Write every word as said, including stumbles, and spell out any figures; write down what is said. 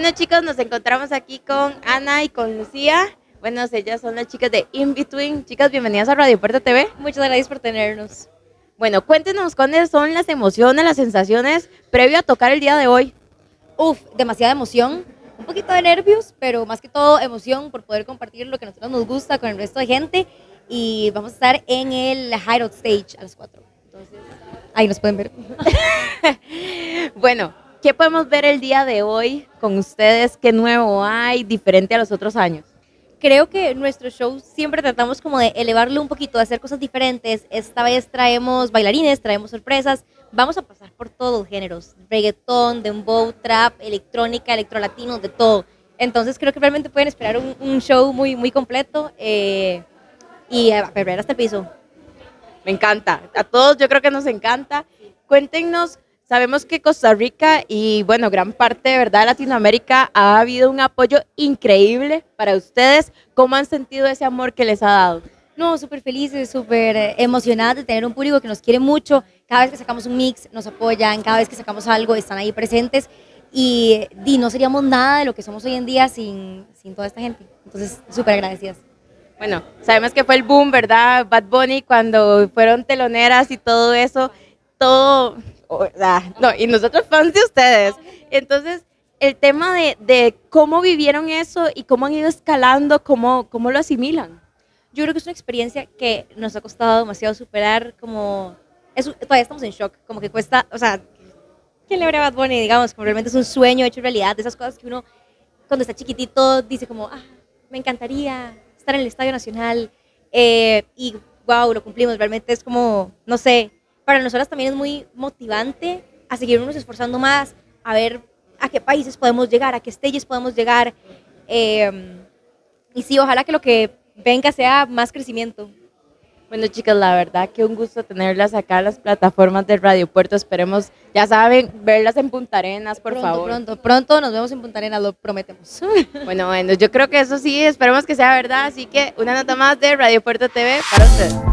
Bueno chicos, nos encontramos aquí con Ana y con Lucía. Bueno, ellas son las chicas de In Between. Chicas, bienvenidas a Radio Puerto T V. Muchas gracias por tenernos. Bueno, cuéntenos cuáles son las emociones, las sensaciones previo a tocar el día de hoy. Uf, demasiada emoción, un poquito de nervios, pero más que todo emoción por poder compartir lo que a nosotros nos gusta con el resto de gente. Y vamos a estar en el Hideout Stage a las cuatro. Entonces, ahí nos pueden ver. Bueno, ¿qué podemos ver el día de hoy con ustedes? ¿Qué nuevo hay diferente a los otros años? Creo que nuestro show siempre tratamos como de elevarlo un poquito, de hacer cosas diferentes. Esta vez traemos bailarines, traemos sorpresas. Vamos a pasar por todos los géneros, reggaetón, dembow, trap, electrónica, electrolatino, de todo. Entonces creo que realmente pueden esperar un, un show muy, muy completo eh, y a perder hasta el piso. Me encanta, a todos yo creo que nos encanta. Cuéntenos, sabemos que Costa Rica y bueno, gran parte de verdad de Latinoamérica ha habido un apoyo increíble para ustedes. ¿Cómo han sentido ese amor que les ha dado? No, súper felices, súper emocionadas de tener un público que nos quiere mucho. Cada vez que sacamos un mix nos apoyan, cada vez que sacamos algo están ahí presentes y, y no seríamos nada de lo que somos hoy en día sin, sin toda esta gente. Entonces, súper agradecidas. Bueno, sabemos que fue el boom, ¿verdad? Bad Bunny cuando fueron teloneras y todo eso, todo, o sea, no, y nosotros fans de ustedes. Entonces, el tema de, de cómo vivieron eso y cómo han ido escalando, cómo, cómo lo asimilan. Yo creo que es una experiencia que nos ha costado demasiado superar, como, es, todavía estamos en shock, como que cuesta, o sea, ¿quién le habría a Bad Bunny? Digamos, como realmente es un sueño hecho realidad, de esas cosas que uno, cuando está chiquitito, dice como, ah, me encantaría estar en el Estadio Nacional, eh, y wow, lo cumplimos, realmente es como, no sé, para nosotras también es muy motivante a seguirnos esforzando más, a ver a qué países podemos llegar, a qué stages podemos llegar, eh, y sí, ojalá que lo que venga sea más crecimiento. Bueno chicas, la verdad que un gusto tenerlas acá en las plataformas de Radio Puerto. Esperemos, ya saben, verlas en Punta Arenas, por pronto, favor. Pronto, pronto nos vemos en Punta Arenas, lo prometemos. Bueno, bueno, yo creo que eso sí, esperemos que sea verdad. Así que una nota más de Radio Puerto T V para ustedes.